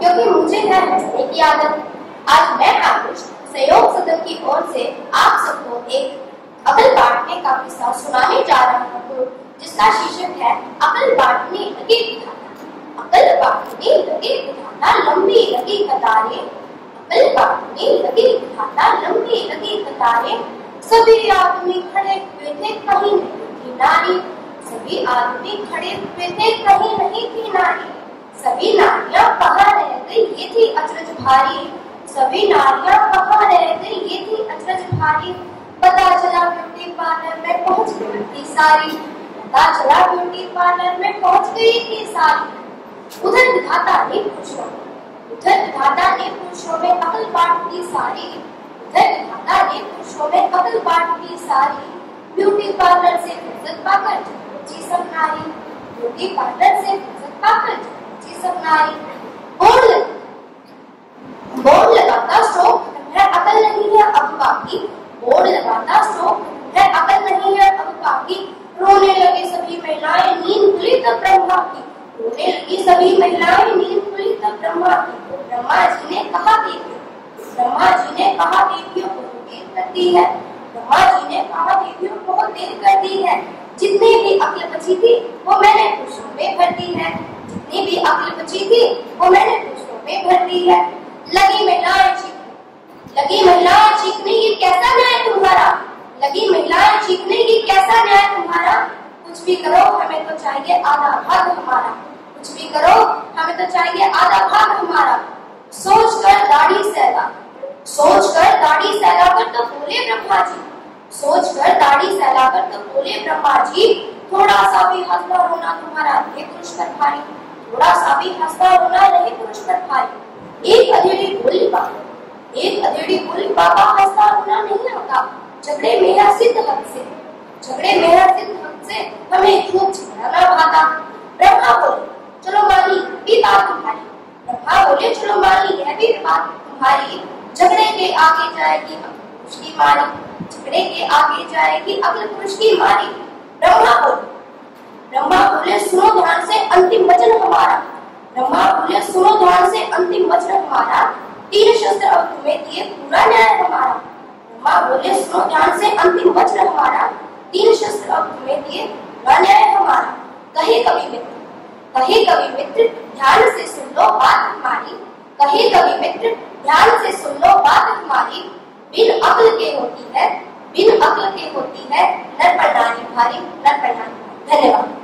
क्योंकि मुझे है हंसने की आदत। आज मैं आरुष सहयोग सदन की ओर से आप सबको एक अकल बांटने का किस्सा सुनाने जा रहा हूँ, जिसका शीर्षक है अकल बांटने लगे विधाता। अकल बांटने लगे विधाता लंबी लगी कतारें, अकल बांटने लगे विधाता लंबी लगी कतारें। सभी आदमी खड़े हुए थे, कहीं नहीं थी नारी। सभी आदमी खड़े हुए थे, कहीं नहीं थी नारी। सभी नारियां कहाँ रह गई, ये थी अचरज भारी। सभी नारियां कहाँ रह गई, ये थी अचरज भारी। पता चला ब्यूटी पार्लर में पहुंच गई थी सारी। पता चला ब्यूटी पार्लर में पहुंच गई थी सारी। उधर विधाता ने पुरुषों में अकल बांट दी सारी। उधर विधाता ने पुरुषों में अकल बांट दी सारी। ब्यूटी पार्लर से फुर्सत पाकर जी सब नारी। ब्यूटी पार्लर से फुर्सत पाकर जी सब नारी। बोर्ड लगाता शौक है, अकल नहीं है अब बाकी। बोर्ड लगाता शौक है, अकल नहीं है अब बाकी। रोने लगी सभी महिलाएं, नींद खुली तब ब्रह्मा की। रोने लगी सभी महिलाएं, नींद खुली तब ब्रह्मा की। ब्रह्मा जी ने कहा देवियों, ब्रह्मा जी ने कहा देवियों बहुत देर करती है। ब्रह्मा जी ने कहा देवियों बहुत देर कर दी है। जितनी भी अक्ल बची थी वो मैंने पुरुषों में भर दी है। जितनी भी अक्ल बची थी वो मैंने पुरुषों में भर दी है। लगी महिलाएं चीखने, ये कैसा न्याय तुम्हारा। लगी महिलाएं चीखने, ये कैसा न्याय तुम्हारा। कुछ भी करो हमें तो चाहिए आधा भाग हमारा। कुछ भी करो हमें तो चाहिए आधा भाग हमारा। सोच कर दाढ़ी सहलाकर तो बोले ब्रह्मा जी। सोच कर दाढ़ी सहलाकर तो बोले ब्रह्मा जी। थोड़ा सा भी हंसना रोना तुम्हारा रहे पुरुष पर भारी। थोड़ा सा भी हंसना रोना रहे पुरुष पर भारी। एक अधेड़ी बोली बाबा हंसना रोना नहीं आता। झगड़े मेरा सिद्ध हक से हमें खूब झगड़ाना भाता। ब्रह्मा बोले चलो मानी भी बात तुम्हारी। ब्रह्मा बोले चलो मानी यह भी बात तुम्हारी। झगड़े के आगे जाएगी अक्ल पुरुष की मारी। झगड़े के आगे जाएगी अक्ल पुरुष की मारी। ब्रह्मा बोले सुनो ध्यान से अंतिम वचन हमारा। ब्रह्मा बोले सुनो ध्यान से अंतिम वचन हमारा। 3 शस्त्र अब तुम्हें दिए पूरा न्याय हमारा। ब्रह्मा बोले सुनो ध्यान से अंतिम वचन हमारा। 3 शस्त्र अब तुम्हें दिए पूरा न्याय हमारा। कहे कवि मित्र ध्यान से सुन लो बात हमारी। कहे कवि मित्र ध्यान से सुन लो बात हमारी। बिन अक्ल के होती है नर पर नारी भारी। धन्यवाद।